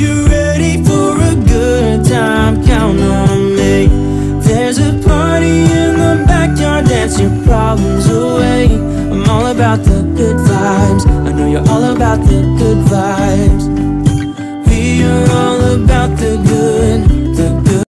you're ready for a good time, count on me. There's a party in the backyard, dance your problems away. I'm all about the good vibes, I know you're all about the good vibes.